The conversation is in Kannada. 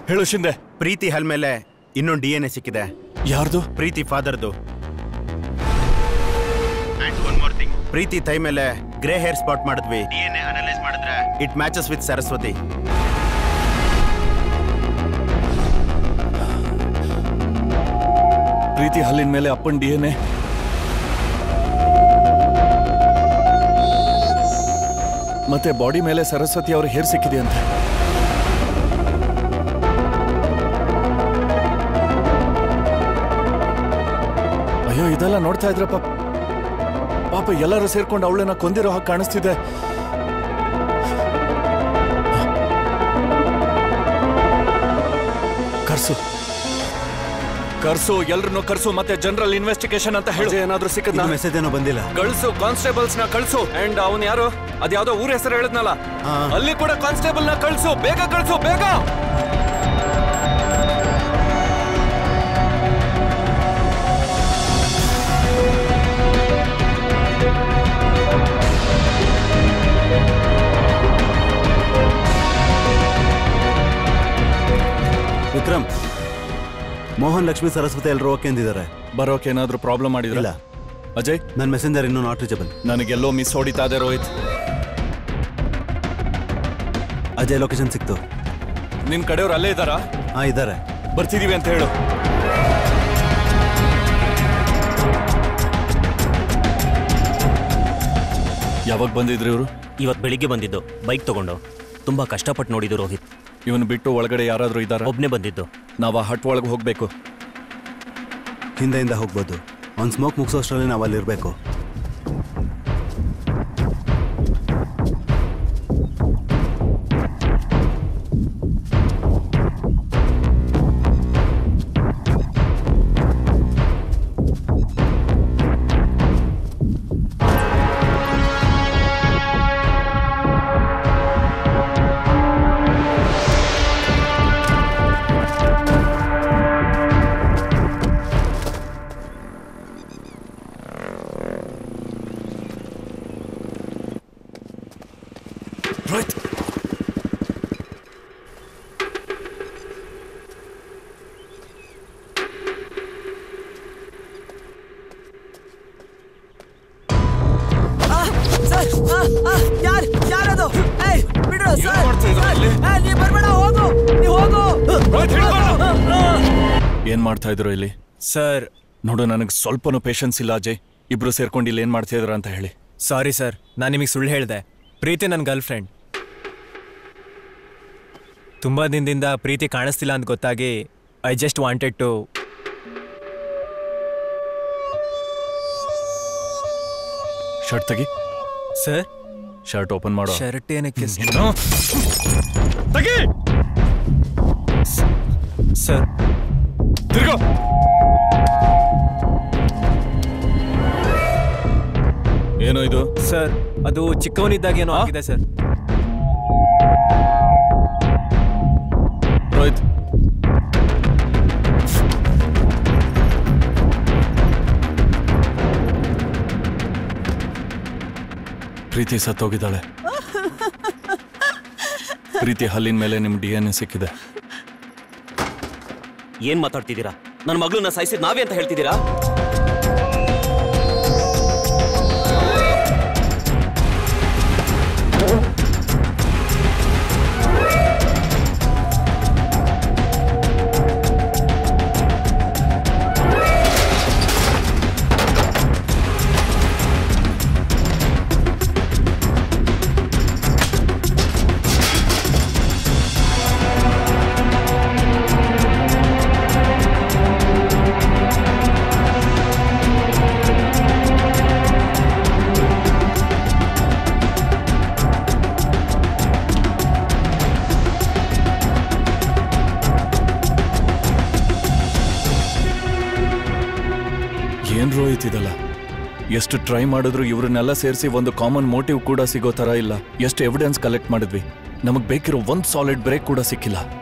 ಹೇಳು ಶಿಂದೆ. ಪ್ರೀತಿ ಹಲ್ ಮೇಲೆ ಇನ್ನೊಂದು DNA ಸಿಕ್ಕಿದೆ. ಯಾರ್ದು? ಪ್ರೀತಿ ಫಾದರ್ದು. ಪ್ರೀತಿ ತೈ ಮೇಲೆ ಗ್ರೇ ಹೇರ್ ಸ್ಪಾಟ್ ಮಾಡಿದ್ವಿ. DNA ಅನಲೈಸ್ ಮಾಡಿದ್ರೆ it matches with Saraswati. Preethi ಹಲ್ಲಿನ ಮೇಲೆ ಅಪ್ಪನ್ DNA. ಮತ್ತೆ ಬಾಡಿ ಮೇಲೆ ಸರಸ್ವತಿ ಅವ್ರ ಹೇರ್ ಸಿಕ್ಕಿದೆ ಅಂತ. ಅಯ್ಯೋ, ಇದೆಲ್ಲ ನೋಡ್ತಾ ಇದ್ರೆ ಪಾಪ ಎಲ್ಲರೂ ಸೇರ್ಕೊಂಡು ಅವಳನ್ನ ಕೊಂದಿರೋ ಹಾಗೆ ಕಾಣಿಸ್ತಿದೆ. ಕರ್ಸು ಎಲ್ರನ್ನೂ ಕರ್ಸು, ಮತ್ತೆ ಜನರಲ್ ಇನ್ವೆಸ್ಟಿಗೇಷನ್ ಅಂತ ಹೇಳಿ. ಏನಾದ್ರೂ ಸಿಕ್ಕದ? ಮೆಸೇಜ್ ಏನೋ ಬಂದಿಲ್ಲ. ಕಳ್ಸು, ಕಾನ್ಸ್ಟೇಬಲ್ಸ್ ನ ಕಳ್ಸು. ಅಂಡ್ ಅವನ್ ಯಾರು, ಅದ್ಯಾವ್ದೋ ಊರ ಹೆಸರು ಹೇಳಿದ್ನಲ್ಲ, ಅಲ್ಲಿ ಕೂಡ ಕಾನ್ಸ್ಟೇಬಲ್ ನ ಕಳ್ಸು. ಬೇಗ ಕಳ್ಸು, ಬೇಗ. ವಿಕ್ರಮ್, ಮೋಹನ್, ಲಕ್ಷ್ಮಿ, ಸರಸ್ವತಿ ಎಲ್ಲರೂ ಓಕೆ ಅಂದಿದ್ದಾರೆ. ಬರೋಕೆ ಏನಾದ್ರೂ ಪ್ರಾಬ್ಲಮ್ ಮಾಡಿದ್ರಲ್ಲ? ಅಜಯ್, ನನ್ನ ಮೆಸೆಂಜರ್ ಇನ್ನೂ ನಾಟ್ ರೀಚಬಲ್. ನನಗೆಲ್ಲೋ ಮಿಸ್ ಹೊಡಿತಾ ಇದೆ ರೋಹಿತ್. ಅಜಯ್ ಲೊಕೇಶನ್ ಸಿಕ್ತು. ನಿನ್ ಕಡೆಯವ್ರು ಅಲ್ಲೇ ಇದ್ದಾರಾ? ಹಾ, ಇದ್ದಾರೆ. ಬರ್ತಿದೀವಿ ಅಂತ ಹೇಳು. ಯಾವಾಗ ಬಂದಿದ್ರು ಇವರು? ಇವತ್ತು ಬೆಳಿಗ್ಗೆ ಬಂದಿದ್ದು, ಬೈಕ್ ತಗೊಂಡು. ತುಂಬಾ ಕಷ್ಟಪಟ್ಟು ನೋಡಿದ್ದು ರೋಹಿತ್. ಇವನು ಬಿಟ್ಟು ಒಳಗಡೆ ಯಾರಾದ್ರೂ ಇದ್ದಾರಾ? ಒಬ್ನೇ ಬಂದಿದ್ದು. ನಾವು ಆ ಹಟ್ ಒಳಗೆ ಹೋಗ್ಬೇಕು. ಹಿಂದೆಯಿಂದ ಹೋಗ್ಬೋದು. ಒಂದು ಸ್ಮೋಕ್ ಮುಗಿಸೋಷ್ಟರಲ್ಲಿ ನಾವು ಅಲ್ಲಿರ್ಬೇಕು. ಏನ್ ಮಾಡ್ತಾ ಇದ್ರು ಇಲ್ಲಿ? ಸರ್, ನೋಡು, ನನಗೆ ಸ್ವಲ್ಪನೂ ಪೇಷನ್ಸ್ ಇಲ್ಲ ಅಜಯ್. ಇಬ್ರು ಸೇರ್ಕೊಂಡು ಇಲ್ಲಿ ಏನ್ ಮಾಡ್ತಾ ಇದ್ರ ಅಂತ ಹೇಳಿ. ಸಾರಿ ಸರ್, ನಾನು ನಿಮಗೆ ಸುಳ್ಳು ಹೇಳಿದೆ. ಪ್ರೀತಿ ನನ್ನ ಗರ್ಲ್ ಫ್ರೆಂಡ್. ತುಂಬಾ ದಿನದಿಂದ ಪ್ರೀತಿ ಕಾಣಿಸ್ತಿಲ್ಲ ಅಂತ ಗೊತ್ತಾಗಿ I just wanted to. Shirt ತೆಗಿ. ಸರ್, ಶರ್ಟ್ ಓಪನ್ ಮಾಡೋ. ಶರ್ಟ್ ಏನಕ್ಕೆ ತೆಗಿ. ಸರ್, ತಿರ್ಗೋ. ಏನೋ ಇದು? ಸರ್, ಅದು ಚಿಕ್ಕವನಿದ್ದಾಗ ಏನೋ ಆಗಿದೆ ಸರ್. ರೋಹಿತ್, ಪ್ರೀತಿ ಸತ್ತೋಗಿದ್ದಾಳೆ. ಪ್ರೀತಿ ಹಲ್ಲಿನ ಮೇಲೆ ನಿಮ್ DNA ಸಿಕ್ಕಿದೆ. ಏನ್ ಮಾತಾಡ್ತಿದ್ದೀರಾ? ನನ್ನ ಮಗಳನ್ನ ಸಾಯಿಸಿದ್ ನಾವೇ ಅಂತ ಹೇಳ್ತಿದ್ದೀರಾ? ಏನ್ ರೋಹಿತ್ ಇದಲ್ಲ? ಎಷ್ಟು ಟ್ರೈ ಮಾಡಿದ್ರು ಇವ್ರನ್ನೆಲ್ಲ ಸೇರಿಸಿ ಒಂದು ಕಾಮನ್ ಮೋಟಿವ್ ಕೂಡ ಸಿಗೋ ತರ ಇಲ್ಲ. ಎಷ್ಟು ಎವಿಡೆನ್ಸ್ ಕಲೆಕ್ಟ್ ಮಾಡಿದ್ವಿ, ನಮಗ್ ಬೇಕಿರೋ ಒಂದ್ ಸಾಲಿಡ್ ಬ್ರೇಕ್ ಕೂಡ ಸಿಕ್ಕಿಲ್ಲ.